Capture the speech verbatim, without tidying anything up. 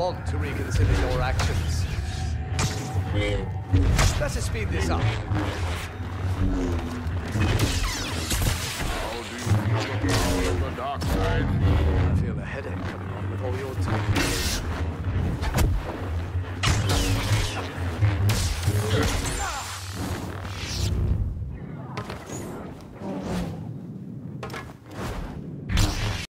want to reconsider your actions. Let us speed this up. How do you feel the power of the dark side? I feel a headache coming on with all your talk.